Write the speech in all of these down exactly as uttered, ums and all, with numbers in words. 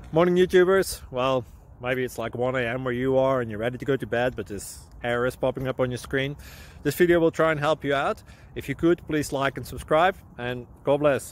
Morning YouTubers. Well, maybe it's like one A M where you are and you're ready to go to bed, but this error is popping up on your screen. This video will try and help you out. If you could, please like and subscribe, and God bless.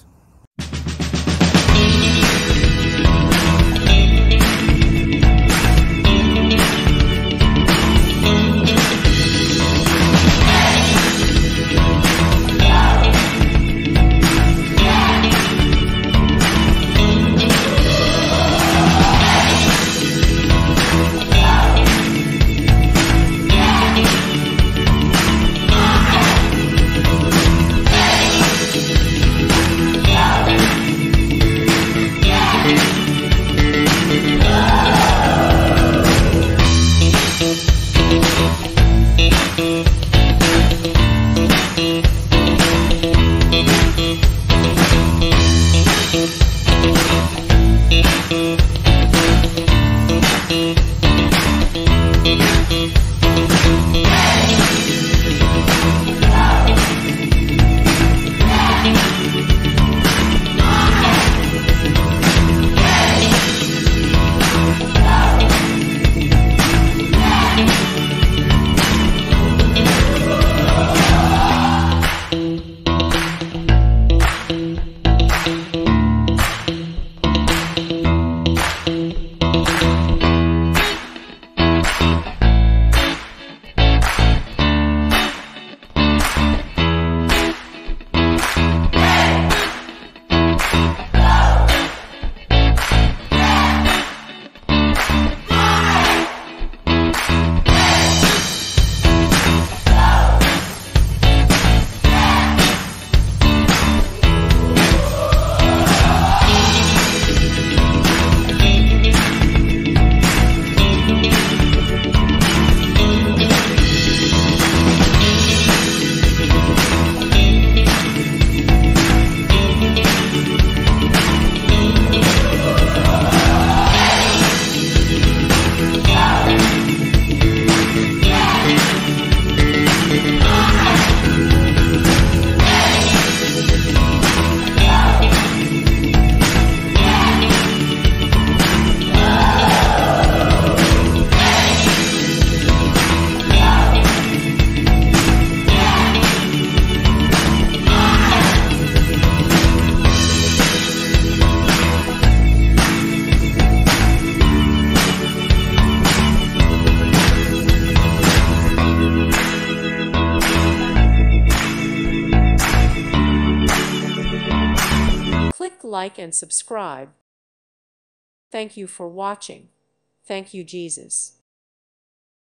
Click like and subscribe. Thank you for watching. Thank you, Jesus.